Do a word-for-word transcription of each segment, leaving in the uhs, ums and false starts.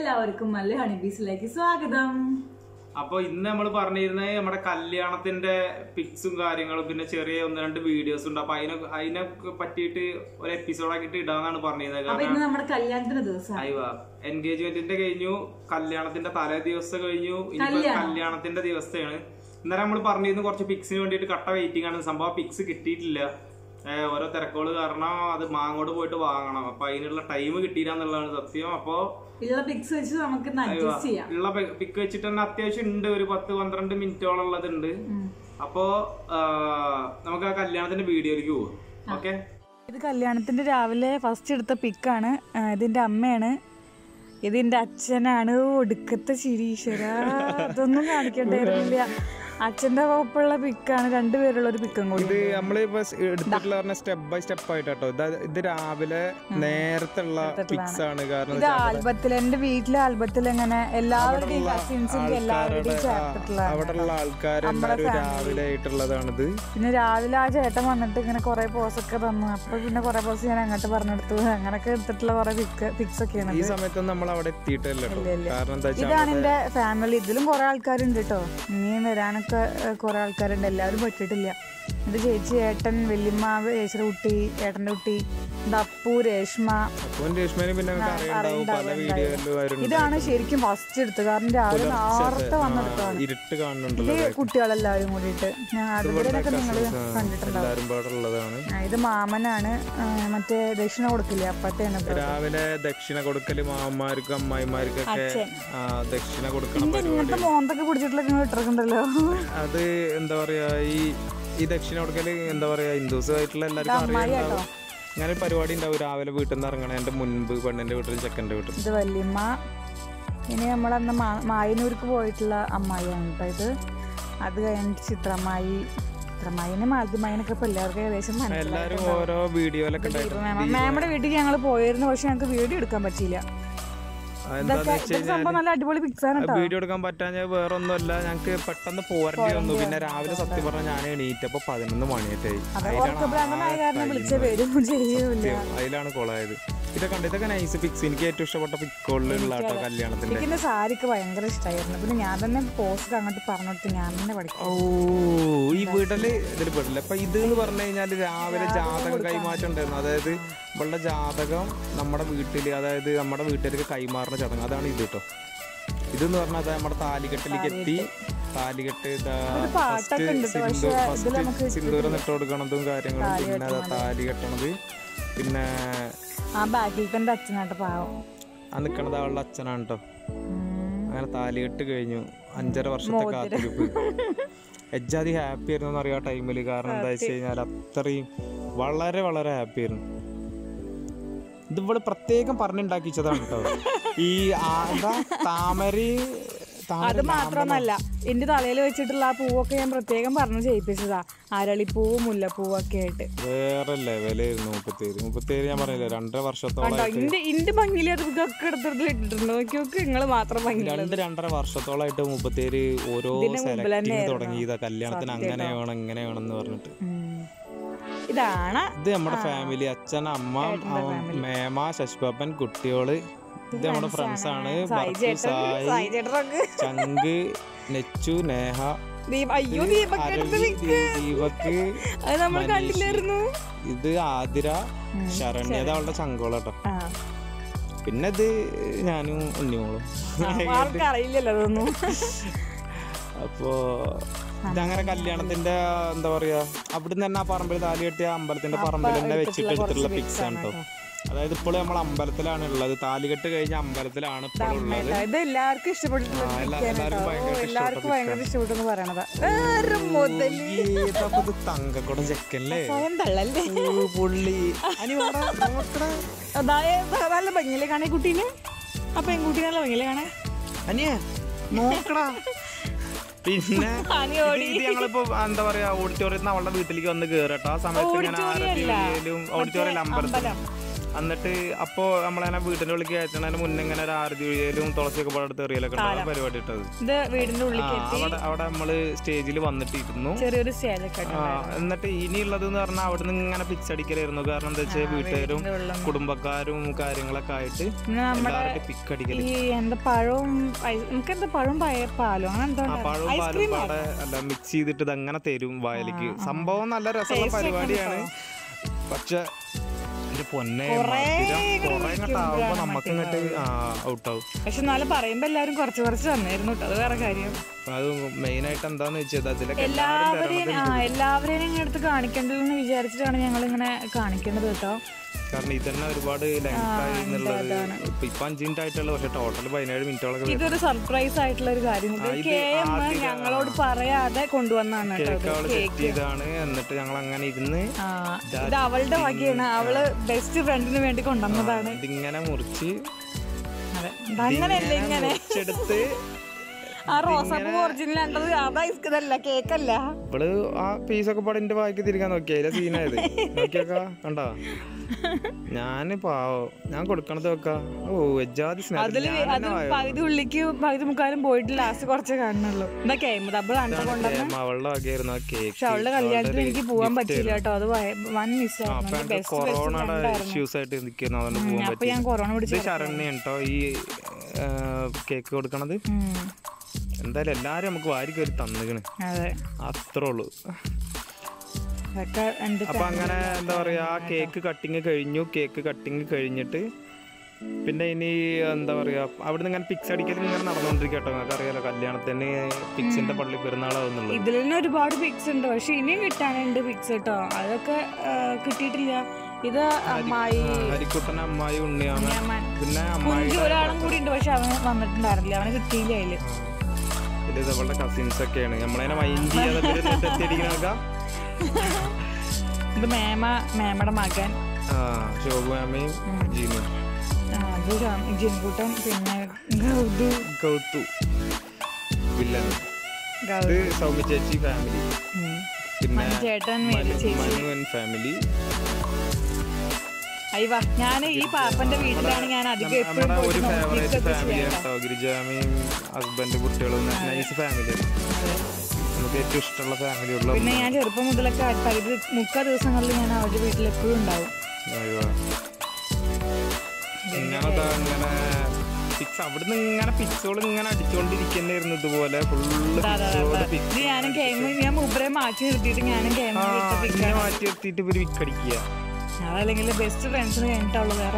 എല്ലാവർക്കും മല്ലു ഹണിബീസിലേക്ക് സ്വാഗതം. അപ്പൊ ഇന്ന് നമ്മൾ പറഞ്ഞിരുന്നത് നമ്മുടെ കല്യാണത്തിന്റെ പിക്സും കാര്യങ്ങളും പിന്നെ ചെറിയ ഒന്ന് രണ്ട് വീഡിയോസ് ഉണ്ട്. അപ്പൊ അതിനെ അതിനെ പറ്റിയിട്ട് ഒരു എപ്പിസോഡ് ആക്കിയിട്ട് ഇടാന്നാണ് പറഞ്ഞിരുന്നത്. നമ്മുടെ കല്യാണത്തിന്റെ ദിവസം അയ്യോ എൻഗേജ്മെന്റിന്റെ കഴിഞ്ഞു, കല്യാണത്തിന്റെ തലേ ദിവസം കഴിഞ്ഞു, ഇനി കല്യാണത്തിന്റെ ദിവസമാണ്. ഇന്നലെ നമ്മൾ പറഞ്ഞിരുന്നു കുറച്ച് പിക്സിന് വേണ്ടിയിട്ട് കട്ട വെയിറ്റിംഗ് ആണ്. സംഭവം പിക്സ് കിട്ടിയിട്ടില്ല, ഓരോ തിരക്കുകൾ കാരണം അത് മാങ്ങോട് പോയിട്ട് വാങ്ങണം. അപ്പൊ അതിനുള്ള ടൈം കിട്ടിയില്ല എന്നുള്ളതാണ് സത്യം. അപ്പൊ ഉള്ള പിക്സ് വെച്ച് നമുക്ക് ഉള്ള പിക്ക് വെച്ചിട്ട് തന്നെ അത്യാവശ്യം ഉണ്ട്, ഒരു പത്ത് പന്ത്രണ്ട് മിനിറ്റോളം ഉള്ളതുണ്ട്. അപ്പോ നമുക്ക് ആ കല്യാണത്തിന്റെ വീഡിയോയിലേക്ക് പോവാം. ഓക്കെ, ഇത് കല്യാണത്തിന്റെ രാവിലെ ഫസ്റ്റ് എടുത്ത പിക്കാണ്. ഇതിന്റെ അമ്മയാണ്, ഇതിന്റെ അച്ഛനാണ്. ഒടുക്കത്തെ ശിരീശ്വര, അതൊന്നും കാണിക്കണ്ടായിരുന്നില്ല. അച്ഛന്റെ ഒപ്പമുള്ള പിക്കാണ്, രണ്ടുപേരുള്ള ഒരു പിക്കും കൂടി. ഇത് നമ്മളിപ്പോ എടുത്തിട്ടുള്ള സ്റ്റെപ്പ് ബൈ സ്റ്റെപ്പ് ആയിട്ടോ. ഇത് രാവിലെ നേരത്തെ ഉള്ള പിക്സ് ആണ്. കാരണം ഇത് ആൽബത്തിൽ, എന്റെ വീട്ടിലെ ആൽബത്തിൽ എങ്ങനെ എല്ലാവരുടെയും കസിൻസിന്റെ എല്ലാവരുടെയും ചേർത്തിട്ടുള്ള അവിടെയുള്ള ആൾക്കാരെല്ലാരും രാവിലെ ആയിട്ടുള്ളതാണിത്. പിന്നെ രാവിലെ ആ ചേട്ടൻ വന്നിട്ട് ഇങ്ങനെ കുറെ പോസൊക്കെ തന്നു. അപ്പൊ പിന്നെ കുറെ പോസ് ഞാൻ അങ്ങോട്ട് പറഞ്ഞെടുത്തു. അങ്ങനൊക്കെ എടുത്തിട്ടുള്ള കുറെ പിക്സ് ഒക്കെയാണ്. ഈ സമയത്തൊന്നും നമ്മൾ അവിടെ എത്തിയിട്ടില്ല. കാരണം എന്താ വെച്ചാൽ ഇതാണ് എന്റെ ഫാമിലി. ഇതിലും കുറെ ആൾക്കാരുണ്ട് കേട്ടോ. ഇനിയും വരാനൊക്കെ കുറെ ആൾക്കാരുണ്ട്, എല്ലാവരും പറ്റിയിട്ടില്ല. എന്റെ ചേച്ചി, ഏട്ടൻ, വല്യമ്മ, ചേച്ചിയുടെ കുട്ടി, ഏട്ടന്റെ കുട്ടി, ദപ്പു, രേഷ്മ. ഇതാണ് ശരിക്കും ഫസ്റ്റ് എടുത്തത്. കാരണം രാവിലെ നേരത്തെ വന്നെടുത്താണ്. ഇത് കുട്ടികളെല്ലാവരും കൂടിയിട്ട് അതുപോലെയൊക്കെ നിങ്ങൾ കണ്ടിട്ടുണ്ടാവും. ഇത് മാമനാണ്, മറ്റേ ദക്ഷിണ കൊടുക്കില്ലേ അപ്പത്തെയാണ്. രാവിലെ ദക്ഷിണ കൊടുക്കല് മാമന്മാർക്കും അമ്മായിമാർക്കൊക്കെ ദക്ഷിണ കൊടുക്കണം. ഇങ്ങനത്തെ മോന്തൊക്കെ പിടിച്ചിട്ടുള്ള നിങ്ങൾ ഇട്ടിട്ടുണ്ടല്ലോ. അത് എന്താ പറയാ, ഈ ഈ ദക്ഷിണ കൊടുക്കല് എന്താ പറയാ, ഹിന്ദുസായിട്ടുള്ള എല്ലാവർക്കും അറിയാം. അങ്ങനെ പരിപാടി ഉണ്ടാവും രാവിലെ വീട്ടിൽ നിന്ന് ഇറങ്ങണതിന്റെ മുൻപ്, പെണ്ണിന്റെ വീട്ടിലും ചെക്കന്റെ വീട്ടിലും. ഇത് വല്യമ്മ. ഇനി നമ്മളന്ന് മായനൂർക്ക് പോയിട്ടുള്ള അമ്മായിയാണ് കേട്ടോ ഇത്. അത് കഴിഞ്ഞിട്ട് ചിത്രമായി. ചിത്രമായിനെ മാലത്തിമായിനൊക്കെ ഇപ്പൊ എല്ലാവർക്കും ഏകദേശം എല്ലാവരും ഓരോ വീഡിയോയിലൊക്കെ. മാമയുടെ വീട്ടിൽ ഞങ്ങൾ പോയിരുന്നു, പക്ഷെ ഞങ്ങൾക്ക് വീഡിയോ എടുക്കാൻ പറ്റിയില്ല. വീഡിയോ എടുക്കാൻ പറ്റാൻ വേറെ ഒന്നുമല്ല, ഞങ്ങക്ക് പെട്ടെന്ന് പോരേണ്ടി വന്നു. പിന്നെ രാവിലെ സത്യം പറഞ്ഞാൽ ഞാൻ എണീറ്റപ്പോ പതിനൊന്ന് മണിയായിട്ടായി. അതിലാണ് കൊളായത്. ഇതൊക്കെ കണ്ട് ഇതൊക്കെ നൈസ് പിക്സ്. എനിക്ക് ഏറ്റവും ഇഷ്ടപ്പെട്ട പിക്കുള്ള കേട്ടോ കല്യാണത്തിന്റെ. സാരിക്ക് ഭയങ്കര ഇഷ്ടമായിരുന്നു. പിന്നെ ഞാൻ തന്നെ പോസ്റ്റ് അങ്ങോട്ട് പറഞ്ഞിട്ട് ഞാൻ തന്നെ പഠിക്കും. ഓ, ഈ വീട്ടില് ഇതിൽ പെടില്ല. അപ്പൊ ഇത് എന്ന് പറഞ്ഞു കഴിഞ്ഞാല് രാവിലെ ജാതകം കൈമാറ്റം ഉണ്ടായിരുന്നു. അതായത് ഇവളുടെ ജാതകം നമ്മുടെ വീട്ടില്, അതായത് നമ്മുടെ വീട്ടിലേക്ക് കൈമാറുന്ന ചടങ്ങ്, അതാണ് ഇത് കേട്ടോ. ഇതെന്ന് പറഞ്ഞാൽ അത് നമ്മുടെ താലികെട്ടിലേക്ക് എത്തി. താലികെട്ട് സിന്ദൂരം ഇട്ട് കൊടുക്കണതും കാര്യങ്ങളും, പിന്നെ താലി കെട്ടണത്, പിന്നെ ആ അച്ഛനാട്ടോ പാവം. ആ നിക്കണത് അവളുടെ അച്ഛനാണ് കേട്ടോ. അങ്ങനെ താലികെട്ട് കഴിഞ്ഞു. അഞ്ചര വർഷത്തെ കാത്തിരിപ്പ്. എജ്ജാതി ഹാപ്പി ആയിരുന്നു എന്നറിയാം ആ ടൈമില്. കാരണം എന്താ വെച്ച് കഴിഞ്ഞാൽ അത്രയും വളരെ വളരെ ഹാപ്പി ആയിരുന്നു. ഇത് ഇവിടെ പ്രത്യേകം പറഞ്ഞുണ്ടാക്കിച്ചതാണ് കേട്ടോ. ഈ എന്താ താമര, അത് മാത്രമല്ല എന്റെ തലയിൽ വെച്ചിട്ടുള്ള ആ പൂവൊക്കെ ഞാൻ പ്രത്യേകം പറഞ്ഞു ചെയ്യിപ്പിച്ചതാ. അരളിപ്പൂവും മുല്ലപ്പൂവൊക്കെ ആയിട്ട് വേറെ ലെവലായിരുന്നു. മുപ്പത്തേര് മുപ്പത്തേര് ഞാൻ പറഞ്ഞില്ലേ, രണ്ടര വർഷത്തോളം ഇന്റെ ഭംഗിയിൽ അതൊക്കെ എടുത്തിട്ട് ഇട്ടിട്ടുണ്ട്. നോക്കിയൊക്കെ നിങ്ങള് മാത്രം ഭംഗി. രണ്ട് രണ്ടര വർഷത്തോളായിട്ട് മുപ്പത്തേര് ഓരോ സെലക്ടിങ് തുടങ്ങിയതാ. കല്യാണത്തിന് അങ്ങനെ വേണം ഇങ്ങനെ വേണം എന്ന് പറഞ്ഞിട്ട്. ഇതാണ് ഇത് നമ്മുടെ ഫാമിലി. അച്ഛൻ, അമ്മ, മേമ, ശശിപാപ്പൻ, കുട്ടികള്. ഇത് നമ്മുടെ ഫ്രണ്ട്സ് ആണ്. ചങ്ക്, നെച്ചു, നേഹ, ദീപക്, ഇത് ആതിര, ശരണ്യത അവളുടെ ചങ്കോളട്ടോ. പിന്നെ ഇത് ഞാനും ഉണ്ണിമോളും. അറിയില്ലല്ലോ. അപ്പോ ഇതങ്ങനെ കല്യാണത്തിന്റെ എന്താ പറയാ, അവിടുന്ന് തന്നെ ആ പറമ്പിൽ താലി കെട്ടിയ അമ്പലത്തിന്റെ പറമ്പിൽ തന്നെ വെച്ചിട്ട് എടുത്തിട്ടുള്ള പിക്സ് ആണ് കേട്ടോ. അതായത് ഇപ്പോൾ നമ്മൾ അമ്പലത്തിലാണ് ഉള്ളത്. താലികെട്ട് കഴിഞ്ഞ അമ്പലത്തിലാണ് ഇപ്പോൾ ഉള്ളത്. ഇത് എല്ലാവർക്കും ഇഷ്ടപ്പെട്ടിട്ടുള്ള തങ്കക്കുടം ചെക്കല്ലേ പുള്ളി. നല്ല ഭംഗിയിലെ കാണേ കുട്ടീനെ. ആ പെൺകുട്ടി നല്ല ഭംഗിയിലെ കാണേ. അനിയ നോക്കടാ. പിന്നെ ഞങ്ങളിപ്പോ എന്താ പറയാ, ഓഡിറ്റോറിയത്തിൽ നിന്ന് അവളുടെ വീട്ടിലേക്ക് വന്ന് കേറട്ടോ. ആ സമയത്ത് ഞാൻ ആരും ഓഡിറ്റോറിയം അമ്പലത്തിൽ എന്നിട്ട് അപ്പോ നമ്മളെ വീടിന്റെ ഉള്ളിൽ കയറ്റണതിന് മുന്നേ ഇങ്ങനെ ഒരു ആരതി ഒഴിയലും തുളസിയൊക്കെ പാടെടുത്ത് എറിയലൊക്കെ ഉണ്ടാവും പരിപാടി ഇട്ടത്. അവിടെ അവിടെ നമ്മള് സ്റ്റേജിൽ വന്നിട്ട് ഇരുന്നു. എന്നിട്ട് ഇനിയുള്ളത് എന്ന് പറഞ്ഞാൽ അവിടെ നിന്ന് ഇങ്ങനെ പിച്ചടിക്കലായിരുന്നു. കാരണം എന്താ വെച്ചാൽ വീട്ടുകാരും കുടുംബക്കാരും കാര്യങ്ങളൊക്കെ ആയിട്ട് പിക്കടിക്കല്. പഴവും പാലും പാലും പാടെ അല്ല മിക്സ് ചെയ്തിട്ട് ഇത് അങ്ങനെ തരും വായലിക്ക്. സംഭവം നല്ല രസമുള്ള പരിപാടിയാണ്. പക്ഷെ പൊന്നെ ആവുമ്പോ നമുക്ക് ഇങ്ങോട്ട് ഔട്ടാവും. പക്ഷെ എന്നാലും പറയുമ്പോ എല്ലാരും കുറച്ച് കുറച്ച് തന്നായിരുന്നു കേട്ടോ. അത് വേറെ കാര്യം. അത് മെയിൻ ആയിട്ട് എന്താന്ന് വെച്ചത് അതിലൊക്കെ എല്ലാവരെയും എല്ലാവരെയും ഇങ്ങനെ എടുത്ത് കാണിക്കേണ്ടതെന്ന് വിചാരിച്ചിട്ടാണ് ഞങ്ങൾ ഇങ്ങനെ കാണിക്കേണ്ടത് കേട്ടോ. കാരണം ഇതന്നെ ഒരുപാട് ലെങ്തായി എന്നുള്ളത്. ഇപ്പൊ അഞ്ചു മിനിറ്റ് ആയിട്ടുള്ള പക്ഷെ ടോട്ടൽ പതിനേഴ് മിനിറ്റോളം. ഇതൊരു സർപ്രൈസ് ആയിട്ടുള്ള ഒരു കാര്യം ഞങ്ങളോട് പറയാതെ കൊണ്ടുവന്നാണ്. ഇതാണ് എന്നിട്ട് ഞങ്ങൾ അങ്ങനെ ഇരുന്ന് ഇത് അവളുടെ വകയാണ്. അവള് ബെസ്റ്റ് ഫ്രണ്ടിന് വേണ്ടി കൊണ്ടുവന്നതാണ്. ഇതിങ്ങനെ മുറിച്ച് അങ്ങനെയല്ല ഇങ്ങനെ എടുത്ത് ആ റോസാപ്പൂ ഒറിജിനൽ ആണ്ടത് അതാ ഇതല്ല കേക്കല്ല. ഇവള് ആ പീസൊക്കെ പാടെ എന്റെ വായിക്ക് തിരിക്കാൻ നോക്കിയാ സീനായത് നോക്കിയൊക്കെ കണ്ടാ. ഞാന് പാവോ ഞാൻ കൊടുക്കണത് വെക്കാ. ഓ എജാതി അതില് അത് പകുതി ഉള്ളിക്ക് പകുതി മുക്കാലും പോയിട്ട് ലാസ്റ്റ് കുറച്ചേ കാണുന്നുള്ളൂ. എന്താ കേമ അവളുടെ വകയായിരുന്നു ആ കേക്ക്. പക്ഷെ അവളുടെ കല്യാണത്തിന് എനിക്ക് പോവാൻ പറ്റില്ല കേട്ടോ. അത് വൻ മിസ്സായിരുന്നു. കൊറോണയുടെ ഇഷ്യൂസ് ആയിട്ട് നിൽക്കുന്നു. അതുകൊണ്ട് പോകാൻ അപ്പൊ ഞാൻ കൊറോണ പിടിച്ചു. ശരണ്യ കേട്ടോ ഈ കേക്ക് കൊടുക്കണത്. എന്തായാലും എല്ലാരും നമുക്ക് വാരിക്ക് ഒരു തന്നിക്കണ്. അത്രേ ഉള്ളൂ. അപ്പൊ അങ്ങനെ എന്താ പറയാ ആ കേക്ക് കട്ടിങ് കഴിഞ്ഞു. കേക്ക് കട്ടിങ് കഴിഞ്ഞിട്ട് പിന്നെ ഇനി എന്താ പറയാ അവിടുന്ന് ഇങ്ങനെ പിക്സ് അടിക്കൽ ഇങ്ങനെ നടന്നുകൊണ്ടിരിക്കട്ടോ. നിങ്ങൾക്ക് അറിയാലോ കല്യാണത്തിന് പിക്സിന്റെ പള്ളി പെരുന്നാളാവുന്നുള്ളൂ. ഇതിൽ തന്നെ ഒരുപാട് പിക്സ് ഉണ്ട്. പക്ഷെ ഇനിയും കിട്ടാനുണ്ട് പിക്സ് കേട്ടോ. അതൊക്കെ കിട്ടിയിട്ടില്ല. ഇത് അമ്മായി ഹരിക്കുട്ടൻ അമ്മായി ഉണ്ണിയാമൻ പിന്നെ അമ്മായി ഒരാളും കൂടി ഉണ്ട്. പക്ഷെ അവന് വന്നിട്ടുണ്ടായിരുന്നില്ല. അവന് കിട്ടിയില്ല. അതില് ഇത് അവളുടെ കസിൻസ് ഒക്കെയാണ്. നമ്മളതിനെ മൈൻഡ് ചെയ്യാതെ ഇത് മേമ മേമയുടെ മകൻ ശോഭു മാമയും ജീനു ജിൻകൂട്ടൻ പിന്നെ ഗൗതു ഗൗതു വില്ലൻ. ഇത് സൗമ്യ ചേച്ചി ഫാമിലി പിന്നെ ചേട്ടൻ മനു ഫാമിലി. അയ്യ ഞാൻ ഈ പാപ്പന്റെ വീട്ടിലാണ് ഞാൻ അധികം എപ്പോഴും ഒരു ഫേവറേറ്റ് ഫാമിലി കേട്ടോ. ഗിരിജാമയും ഹസ്ബൻഡ് കുട്ടികളും നൈസ് ഫാമിലി. നമുക്ക് ഏറ്റവും ഇഷ്ടമുള്ള ഫാമിലി ഉള്ള. പിന്നെ ഞാൻ ചെറുപ്പം മുതലൊക്കെ പകുതി മുക്കാ ദിവസങ്ങളിൽ ഞാൻ അവരുടെ വീട്ടിൽ എപ്പോഴും ഉണ്ടാവും. ഇങ്ങനത്തെ ഇങ്ങനെ പിക്സ് അവിടുന്ന് ഇങ്ങനെ പിക്സുകൾ ഇങ്ങനെ അടിച്ചോണ്ടിരിക്കുന്നതായിരുന്നു. ഇതുപോലെ ഫുള്ള് ഞാനും ഗെയിം ഞാൻ മൂപ്പരെ മാറ്റി നിർത്തിയിട്ട് ഞാനും ഗെയിം മാറ്റി നിർത്തിയിട്ട് ഇവര് വിക്കടിക്കുക. അതല്ലെങ്കിൽ ബെസ്റ്റ് ഫ്രണ്ട്സിന് കഴിഞ്ഞിട്ടുള്ളത് വേറെ.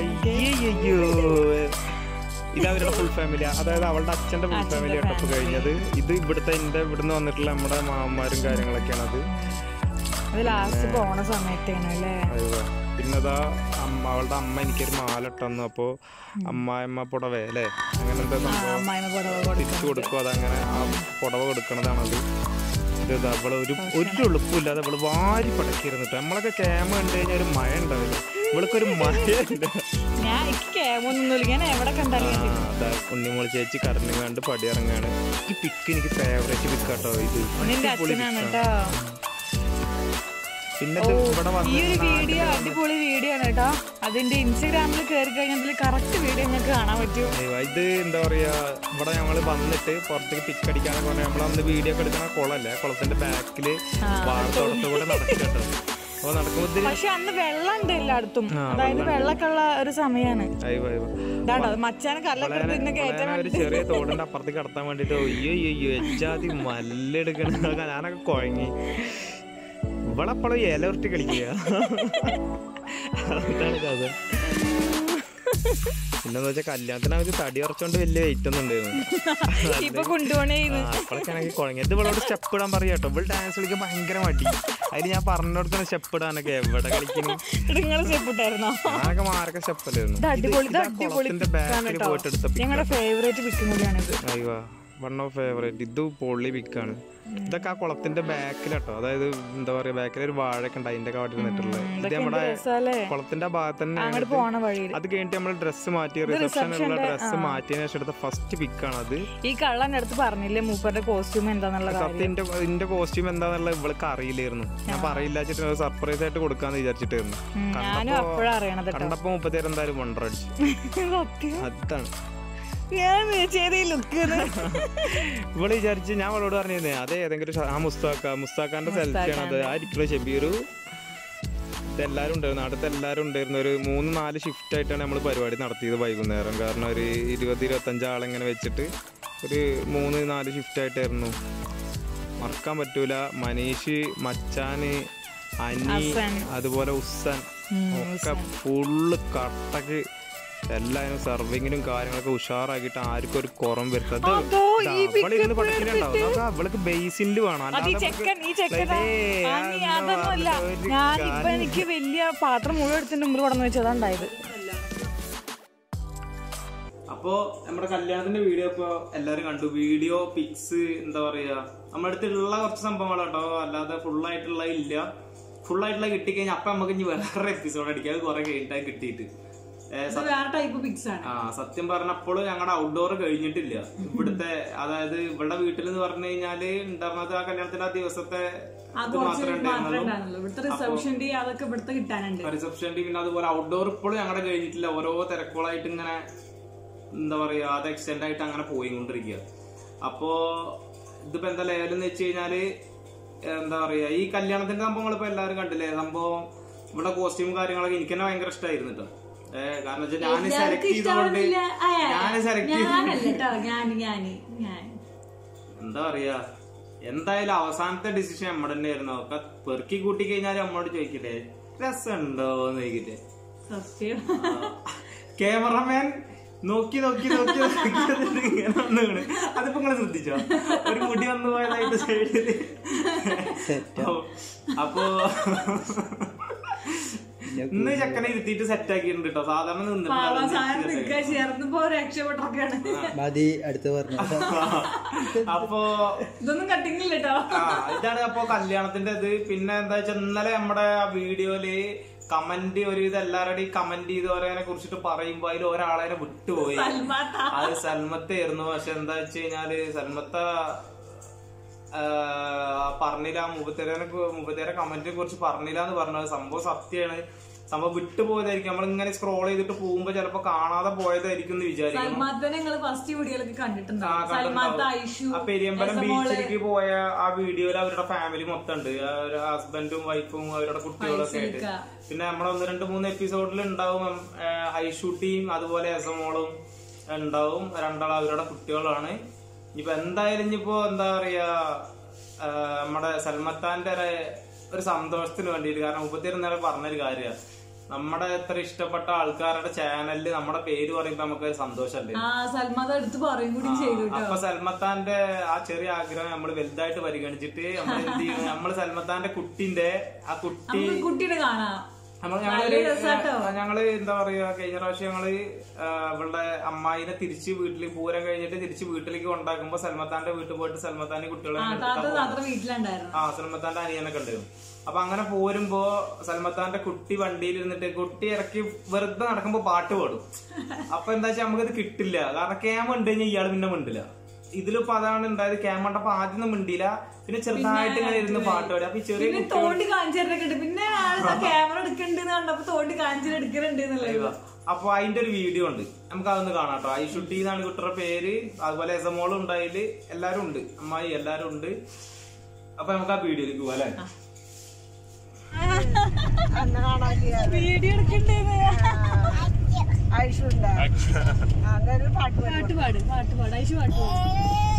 ഇത് അവരുടെ ഫുൾ ഫാമിലി, അതായത് അവളുടെ അച്ഛന്റെ ഫുൾ ഫാമിലി ആയിട്ടപ്പോൾ കഴിഞ്ഞത്. ഇത് ഇവിടുത്തെ എന്റെ ഇവിടുന്ന് വന്നിട്ടുള്ള നമ്മുടെ മാമന്മാരും കാര്യങ്ങളൊക്കെയാണ്. അത് ലാസ്റ്റ് പോണ സമയത്താണ് അല്ലേ. പിന്നെതാ അമ്മ അവളുടെ അമ്മ എനിക്കൊരു മാല ഇട്ടന്നു. അപ്പോ അമ്മായിമ്മ പുടവേ അല്ലേ അങ്ങനെ എന്താ സംഭവം തിരിച്ചു കൊടുക്കും. അതങ്ങനെ ആ പുടവ കൊടുക്കണതാണത്. ഇത് അവള് ഒരു ഒരു എളുപ്പമില്ലാതെ അവള് വാരി പടക്കിരുന്നിട്ട്. നമ്മളൊക്കെ ക്യാമ കണ്ടു കഴിഞ്ഞാൽ ഒരു മഴ ഉണ്ടാവില്ല. ഇവൾക്കൊരു മഴയുണ്ട്. അതാ ഉണ്ണിമോള് ചേച്ചി കരഞ്ഞങ്ങാണ്ട് പടി ഇറങ്ങാണ്. ഈ പിക്ക് എനിക്ക് ഫേവറേറ്റ് പിക്കാട്ടോ. ഇത് പിന്നെ ഈ ഒരു വീഡിയോ അടിപൊളി വീഡിയോ ആണ് കേട്ടോ. അതിന്റെ ഇൻസ്റ്റാഗ്രാമിൽ കയറി കഴിഞ്ഞാൽ കറക്റ്റ് വീഡിയോ ഞങ്ങൾക്ക് കാണാൻ പറ്റും. ഇത് എന്താ പറയാ ഇവിടെ ഞങ്ങള് വന്നിട്ട് പുറത്തേക്ക് പിക്ക് അടിക്കാനൊക്കെ പറഞ്ഞാൽ നമ്മളന്ന് വീഡിയോ ഒക്കെ എടുക്കണ കുളല്ലേ, കുളത്തിന്റെ ബാക്കില് വാർത്തോടത്തുകൂടെ നടക്കട്ടോ. അപ്പൊ നടക്കുമ്പോ പക്ഷെ അന്ന് വെള്ളം ഉണ്ട് എല്ലായിടത്തും. അതായത് വെള്ളമൊക്കെ ഉള്ള ഒരു സമയമാണ്. മച്ചാനെ കല്ലൊക്കെ കയറ്റാൻ ഒരു ചെറിയ തോടിന്റെ അപ്പുറത്തേക്ക് കടത്താൻ വേണ്ടിട്ട് അയ്യോ അയ്യോ എച്ചാതി മല്ലെടുക്കണ ഞാനൊക്കെ കുഴങ്ങി. ഇവളെപ്പോഴും ഇല ഉരുട്ടി കളിക്കുക. അതാണ് കഥ. പിന്നെന്ന് വെച്ചാൽ കല്യാണത്തിന് അവര് തടി ഉറച്ചോണ്ട് വലിയ വെയിറ്റ് ഒന്നും ഉണ്ടായിരുന്നു. അപ്പോഴൊക്കെയാണെങ്കിൽ കുഴങ്ങിയത്. ഇവളോട് സ്റ്റെപ്പ് ഇടാൻ പറയാ കേട്ടോ. ഇവൾ ഡാൻസ് കളിക്കാൻ ഭയങ്കര മടി. അതിന് ഞാൻ പറഞ്ഞു കൊടുക്കുന്ന സ്റ്റെപ്പ് ഇടാനൊക്കെ എവിടെ കളിക്കുന്നു. ഞാനൊക്കെ മാരൊക്കെ സ്റ്റെപ്പല്ലായിരുന്നു. ഞങ്ങളുടെ ഫേവറേറ്റ് പിക്കും കൂടിയാണ്. അയ്യോ വൺ ഓഫ് ഫേവറേറ്റ്. ഇത് പൊള്ളി പിക്കാണ്. ഇതൊക്കെ ആ കുളത്തിന്റെ ബാക്കിലാട്ടോ, അതായത് എന്താ പറയാ ബാക്കിൽ ഒരു വാഴൊക്കെ ഉണ്ട് അതിന്റെ കാട്ടിൽ നിന്നിട്ടുള്ളത്. ഇത് നമ്മുടെ കുളത്തിന്റെ ഭാഗത്ത് തന്നെ. അത് കഴിഞ്ഞിട്ട് നമ്മൾ ഡ്രസ്സ് മാറ്റി റിസപ്ഷനുള്ള ഡ്രസ്സ് മാറ്റിയതിനു ശേഷം എടുത്ത ഫസ്റ്റ് പിക്കാണ് അത്. ഈ കള്ളന്റെ അടുത്ത് പറഞ്ഞില്ലേ മൂപ്പരുടെ കോസ്റ്റ്യൂം എന്താന്നുള്ള സത്യം എന്റെ കോസ്റ്റ്യൂം എന്താന്നുള്ളത് ഇവൾക്ക് അറിയില്ലായിരുന്നു. ഞാൻ പറയില്ല വെച്ചിട്ട് സർപ്രൈസ് ആയിട്ട് കൊടുക്കാന്ന് വിചാരിച്ചിട്ടായിരുന്നു. കണ്ടപ്പോ മുപ്പത്തേര് എന്തായാലും വണ്ടർ അടിച്ചു. അതാണ് ഇവള് വിചാരിച്ച് ഞാൻ അവളോട് പറഞ്ഞിരുന്നേ അതെ ഏതെങ്കിലും ആ മുസ്താക്ക മുസ്താഖാന്റെ സെൽഫിയാണ് അത്. ആ ഇരിക്കുന്ന ഷബീർ ഇതെല്ലാരും ഉണ്ടായിരുന്നു, അടുത്ത് എല്ലാവരും ഉണ്ടായിരുന്നു. ഒരു മൂന്ന് നാല് ഷിഫ്റ്റ് ആയിട്ടാണ് നമ്മൾ പരിപാടി നടത്തിയത് വൈകുന്നേരം. കാരണം ഒരു ഇരുപത് ഇരുപത്തഞ്ച് ആളെങ്ങനെ വെച്ചിട്ട് ഒരു മൂന്ന് നാല് ഷിഫ്റ്റ് ആയിട്ടായിരുന്നു. മറക്കാൻ പറ്റൂല. മനീഷ്, മച്ചാന്, അനി, അതുപോലെ ഉസ്സാൻ ഒക്കെ ഫുള്ള് കട്ടക്ക് എല്ലാവരും സർവിങ്ങിനും കാര്യങ്ങളൊക്കെ ഉഷാറാക്കിയിട്ട് ആർക്കും ഒരു കുറം വരുത്തത്. അവളിരുന്ന് പഠിക്കുന്നുണ്ടാവും. അവൾക്ക് ബേസിനിൽ വേണം. എനിക്ക് വലിയ പാത്രം മുഴുവൻ എടുത്തിന്റെ മുമ്പിൽ കൊണ്ടു വെച്ചതാ ഉണ്ടായത്. അപ്പോ നമ്മുടെ കല്യാണത്തിന്റെ വീഡിയോ ഇപ്പൊ എല്ലാരും കണ്ടു. വീഡിയോ പിക്സ് എന്താ പറയാ നമ്മുടെ അടുത്തുള്ള കുറച്ച് സംഭവങ്ങളാട്ടോ, അല്ലാതെ ഫുൾ ആയിട്ടുള്ള ഇല്ല. ഫുൾ ആയിട്ടുള്ള കിട്ടിക്കഴിഞ്ഞാൽ അപ്പൊ നമുക്ക് ഇനി വേറെ എപ്പിസോഡ് അടിക്കാം. അത് കുറെ കഴിഞ്ഞിട്ട് കിട്ടിയിട്ട് ആ സത്യം പറഞ്ഞപ്പോൾ ഞങ്ങളുടെ ഔട്ട്ഡോർ കഴിഞ്ഞിട്ടില്ല ഇവിടുത്തെ. അതായത് ഇവളുടെ വീട്ടിൽ എന്ന് പറഞ്ഞു കഴിഞ്ഞാല് ഉണ്ടായിരുന്നത് ആ കല്യാണത്തിന്റെ ആ ദിവസത്തെ റിസപ്ഷൻ ഡേ, പിന്നെ അതുപോലെ ഔട്ട്ഡോർ ഇപ്പോഴും ഞങ്ങളുടെ കഴിഞ്ഞിട്ടില്ല. ഓരോ തിരക്കുകളായിട്ട് ഇങ്ങനെ എന്താ പറയാ അത് എക്സ്റ്റെൻഡ് ആയിട്ട് അങ്ങനെ പോയിക്കൊണ്ടിരിക്കുക. അപ്പോ ഇതിപ്പോ എന്താ ലേലം എന്ന് വെച്ച് കഴിഞ്ഞാല് എന്താ പറയാ ഈ കല്യാണത്തിന്റെ സംഭവങ്ങൾ ഇപ്പൊ എല്ലാവരും കണ്ടില്ലേ. സംഭവം ഇവിടെ കോസ്റ്റ്യൂം കാര്യങ്ങളൊക്കെ എനിക്ക് തന്നെ ഭയങ്കര ഇഷ്ടമായിരുന്നു കേട്ടോ. കാരണം വെച്ചാൽ ഞാൻ സെലക്ട് ചെയ്തോണ്ട് ഞാൻ സെലക്ട് എന്താ പറയാ എന്തായാലും അവസാനത്തെ ഡിസിഷൻ നമ്മുടെ തന്നെ ആയിരുന്നു. ഒക്കെ പെറുക്കി കൂട്ടി കഴിഞ്ഞാല് നമ്മോട് ചോദിക്കില്ലേ രസമുണ്ടോ എന്ന് ചോദിക്കില്ലേ. ക്യാമറമാൻ നോക്കി നോക്കി നോക്കി ഇങ്ങനെ വന്നാണ്. അതിപ്പോ നിങ്ങള് ശ്രദ്ധിച്ചോ ഒരു മുടി വന്നു പോയതായിട്ട് സൈഡില്. അപ്പോ ഇന്ന് ചെക്കനെ ഇരുത്തിയിട്ട് സെറ്റ് ആക്കിയിട്ടുണ്ട് കേട്ടോ. സാധാരണ അപ്പൊ ഇതൊന്നും കട്ടിങ്ങില്ല കേട്ടോ. ഇതാണ് അപ്പൊ കല്യാണത്തിന്റെ ഇത്. പിന്നെ എന്താ വെച്ചാൽ ഇന്നലെ നമ്മുടെ ആ വീഡിയോയില് കമന്റ് ഒരു ഇത് എല്ലാവരുടെയും കമന്റ് ചെയ്ത് ഓരോനെ കുറിച്ചിട്ട് പറയുമ്പോ അതിൽ ഒരാളെ വിട്ടുപോയി. അത് സൽമത്തായിരുന്നു. പക്ഷെ എന്താ വെച്ച് കഴിഞ്ഞാല് സൽമത്ത പറഞ്ഞില്ല, മുപ്പത്തേരെ മുപ്പത്തേരെ കമന്റിനെ കുറിച്ച് പറഞ്ഞില്ല എന്ന് പറഞ്ഞത്. സംഭവം സത്യമാണ്. സംഭവം വിട്ടുപോയതായിരിക്കും. നമ്മളിങ്ങനെ സ്ക്രോൾ ചെയ്തിട്ട് പോകുമ്പോ ചിലപ്പോ കാണാതെ പോയതായിരിക്കും എന്ന് വിചാരിക്കും. ആ പെരിയമ്പലം ബീച്ചിലേക്ക് പോയ ആ വീഡിയോയിൽ അവരുടെ ഫാമിലി മൊത്തം ഉണ്ട്. ഹസ്ബൻഡും വൈഫും അവരുടെ കുട്ടികളൊക്കെ ആയിട്ട്. പിന്നെ നമ്മളെ ഒന്ന് രണ്ട് മൂന്ന് എപ്പിസോഡിൽ ഉണ്ടാവും ഐഷൂട്ടിയും അതുപോലെ എസമോളും ഉണ്ടാവും. രണ്ടാളും അവരുടെ കുട്ടികളാണ്. ഇപ്പൊ എന്തായാലും ഇനിയിപ്പോ എന്താ പറയാ നമ്മുടെ സൽമത്താന്റെ ഒരു സന്തോഷത്തിന് വേണ്ടിയിട്ട്. കാരണം മുപ്പത്തിയേഴ് നേരം പറഞ്ഞൊരു കാര്യമാണ്, നമ്മുടെ എത്ര ഇഷ്ടപ്പെട്ട ആൾക്കാരുടെ ചാനലില് നമ്മുടെ പേര് പറയുമ്പോ നമുക്കൊരു സന്തോഷമല്ലേ. അപ്പൊ സൽമത്താന്റെ ആ ചെറിയ ആഗ്രഹം നമ്മൾ വലുതായിട്ട് പരിഗണിച്ചിട്ട് നമ്മൾ എന്ത് ചെയ്യും, നമ്മള് സൽമത്താന്റെ കുട്ടിന്റെ ആ കുട്ടി കുട്ടീനെ കാണാം. നമ്മൾ ഞങ്ങള് ഞങ്ങള് എന്താ പറയാ കഴിഞ്ഞ പ്രാവശ്യം ഞങ്ങള് ഇവളുടെ അമ്മായിനെ തിരിച്ച് വീട്ടിൽ പൂരം കഴിഞ്ഞിട്ട് തിരിച്ച് വീട്ടിലേക്ക് കൊണ്ടാക്കുമ്പോ സൽമത്താന്റെ വീട്ടിൽ പോയിട്ട് സൽമത്താന്റെ കുട്ടികളെ ആ സൽമത്താന്റെ അനിയനൊക്കെ ഉണ്ടായിരുന്നു. അപ്പൊ അങ്ങനെ പോരുമ്പോ സൽമത്താന്റെ കുട്ടി വണ്ടിയിൽ ഇരുന്നിട്ട് കുട്ടി ഇറക്കി വെറുതെ നടക്കുമ്പോ പാട്ട് പാടും. അപ്പൊ എന്താ വെച്ചാൽ നമുക്കത് കിട്ടില്ല. കാരണം ക്യാമ ഉണ്ട് കഴിഞ്ഞാൽ ഇയാള് പിന്നെ മിണ്ടില്ല. ഇതിലിപ്പോ അതാണ് ഉണ്ടായത്. ക്യാമ ഉണ്ടപ്പോ ആദ്യം മിണ്ടില്ല, പിന്നെ ചെറുതായിട്ട് ഇങ്ങനെ ഇരുന്ന് പാട്ട് പാടി. അപ്പൊ ചെറിയ തോണ്ടി കാണിച്ചിട്ടുണ്ട്. പിന്നെ ക്യാമറ എടുക്കണ്ടെന്ന് കണ്ടപ്പോ തോണ്ടി കാണിച്ചിട്ടെടുക്കുന്നുണ്ട്. അപ്പൊ അതിന്റെ ഒരു വീഡിയോ ഉണ്ട്, നമുക്ക് അതൊന്ന് കാണാം കേട്ടോ. ഐഷുട്ടി എന്നാണ് കുട്ടിയുടെ പേര്. അതുപോലെ എസമോളും ഉണ്ട്, അതില് എല്ലാരും ഉണ്ട്, അമ്മായി എല്ലാരും ഉണ്ട്. അപ്പൊ നമുക്ക് ആ വീഡിയോയിലേക്ക് പോവാം അല്ലെ. വീഡിയോ എടുക്കണ്ടേ പാട്ട് പാട് പാട്ട് പാട് ഐഷു പാട്ട് പാട്.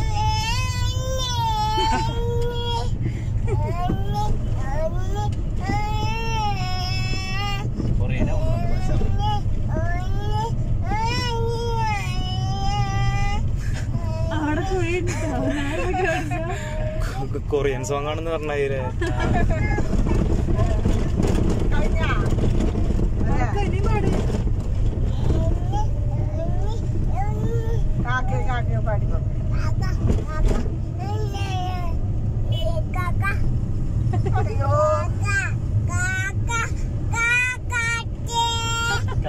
അവിടെ കൊറിയൻ സോങ് ആണെന്ന് പറഞ്ഞേ. കാക്കെ കാക്കെ പാടിക്കോ.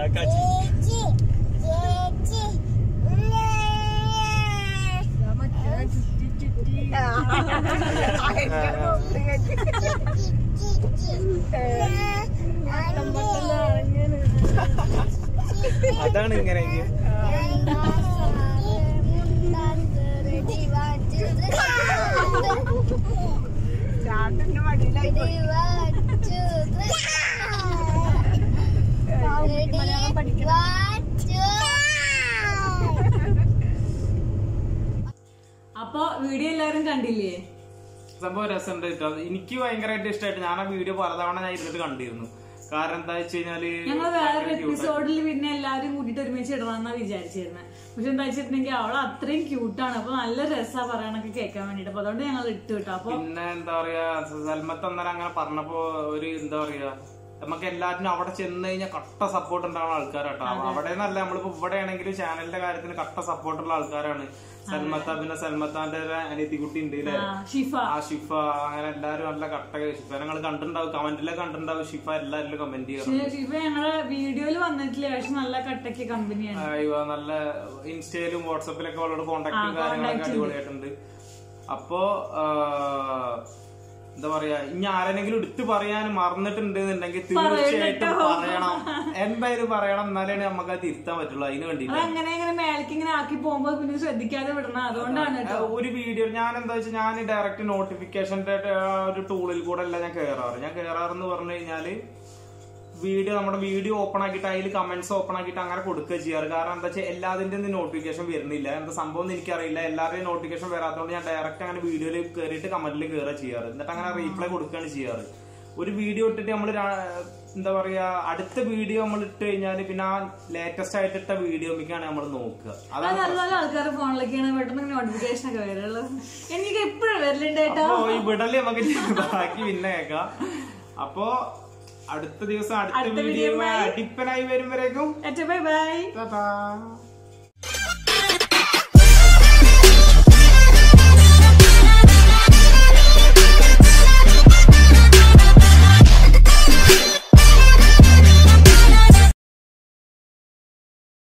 അതാണ് ഇങ്ങനെ അപ്പൊ വീഡിയോ എല്ലാരും കണ്ടില്ലേ? സംഭവം രസമുണ്ട് കേട്ടോ. എനിക്ക് ഭയങ്കരമായിട്ട് ഇഷ്ടമായിട്ട് ഞാൻ ആ വീഡിയോ പലതവണ ഞാൻ ഇരുന്നിട്ട് കണ്ടിരുന്നു. കാരണം എന്താ വെച്ച് കഴിഞ്ഞാല് ഞങ്ങൾ വേറെ എപ്പിസോഡിൽ പിന്നെ എല്ലാരും കൂട്ടിട്ട് ഒരുമിച്ച് ഇടണമെന്നാ വിചാരിച്ചിരുന്നത്. പക്ഷെ എന്താ വെച്ചിട്ടുണ്ടെങ്കിൽ അവള് അത്രയും ക്യൂട്ടാണ്. അപ്പൊ നല്ല രസാ പറയണൊക്കെ കേൾക്കാൻ വേണ്ടിട്ട്. അപ്പൊ അതുകൊണ്ട് ഞങ്ങൾ ഇട്ടു കിട്ടോ. അപ്പൊ പിന്നെ എന്താ പറയാ, സൽമത്ത് അന്നേരം അങ്ങനെ പറഞ്ഞപ്പോ ഒരു എന്താ പറയാ, നമുക്ക് എല്ലാത്തിനും അവിടെ ചെന്ന് കഴിഞ്ഞാൽ കട്ട സപ്പോർട്ട് ഉണ്ടാവുന്ന ആൾക്കാരാട്ടോ. അവിടെ നിന്നല്ല, നമ്മളിപ്പോ ഇവിടെ ആണെങ്കിലും ചാനലിന്റെ കാര്യത്തിന് കട്ട സപ്പോർട്ടുള്ള ആൾക്കാരാണ്. സൽമത്ത, പിന്നെ സൽമത്താന്റെ അനിയത്തിക്കുട്ടി ഉണ്ട് അല്ലേ, ആ ഷിഫ, അങ്ങനെ എല്ലാരും നല്ല കട്ട. ഷിഫ ഞങ്ങൾ കണ്ടിട്ടുണ്ടാവും, കമന്റിലൊക്കെ കണ്ടിട്ടുണ്ടാവും. ഷിഫ എല്ലാവരും കമന്റ് ചെയ്യാറുണ്ട്. ഷിഫ ഞങ്ങളെ വീഡിയോയില് വന്നിട്ടില്ല, പക്ഷെ നല്ല കട്ടയ്ക്ക് കമ്പനിയാണ്. അയ്യോ, നല്ല ഇൻസ്റ്റയിലും വാട്സപ്പിലൊക്കെ അവളോട് കോണ്ടാക്ടും കാര്യങ്ങളൊക്കെ അടിപൊളിയായിട്ടുണ്ട്. അപ്പോ എന്താ പറയാ, ഇനി ആരെങ്കിലും എടുത്തു പറയാൻ മറന്നിട്ടുണ്ട് എന്നുണ്ടെങ്കിൽ തീർച്ചയായിട്ടും പറയണം, എന്തായാലും പറയണം. എന്നാലേ നമുക്ക് അത് തിരുത്താൻ പറ്റുള്ളൂ. അതിന് വേണ്ടിട്ട് അങ്ങനെ ഇങ്ങനെ മേലേക്ക് ഇങ്ങനെ ആക്കി പോകുമ്പോ പിന്നെ ശ്രദ്ധിക്കാതെ വിടണം. അതുകൊണ്ടാണ് ഒരു വീഡിയോ ഞാൻ എന്താ വെച്ചാൽ ഞാൻ ഡയറക്റ്റ് നോട്ടിഫിക്കേഷന്റെ ഒരു ടൂളിൽ കൂടെ അല്ല ഞാൻ കയറാറ്. ഞാൻ കയറാറെന്ന് പറഞ്ഞു കഴിഞ്ഞാല് വീഡിയോ നമ്മുടെ വീഡിയോ ഓപ്പൺ ആക്കിയിട്ട് അതിൽ കമന്റ്സ് ഓപ്പൺ ആക്കിയിട്ട് അങ്ങനെ കൊടുക്കുക ചെയ്യാറ്. കാരണം എന്താ വെച്ചാൽ എല്ലാതിന്റെ നോട്ടിഫിക്കേഷൻ വരുന്നില്ല. എന്താ സംഭവം എന്ന് എനിക്കറിയില്ല. എല്ലാവരുടെയും നോട്ടിഫിക്കേഷൻ വരാത്തതുകൊണ്ട് ഞാൻ ഡയറക്റ്റ് അങ്ങനെ വീഡിയോയിൽ കയറിയിട്ട് കമന്റിൽ കയറുക ചെയ്യാറ്. എന്നിട്ട് അങ്ങനെ റീപ്ലൈ കൊടുക്കുകയാണ് ചെയ്യാറ്. ഒരു വീഡിയോ ഇട്ടിട്ട് നമ്മൾ എന്താ പറയാ, അടുത്ത വീഡിയോ നമ്മൾ ഇട്ട് കഴിഞ്ഞാല് പിന്നെ ആ ലേറ്റസ്റ്റ് ആയിട്ട് ഇട്ട വീഡിയോക്കാണ് നമ്മൾ നോക്കുക. അതാണ് നല്ല ആൾക്കാരുടെ ഫോണിലേക്കാണ് പെട്ടെന്ന് നോട്ടിഫിക്കേഷൻ ഒക്കെ വരുള്ളത്. എനിക്ക് എപ്പോഴും വരലുണ്ട് കേട്ടോ. ഈ വിടല് നമുക്ക് ബാക്കി പിന്നെ കേൾക്കാം. അപ്പോ അടുത്ത ദിവസം അടുത്ത വീഡിയോ അടിപ്പനായി വരുമ്പോഴേക്കും ബൈ ബൈ.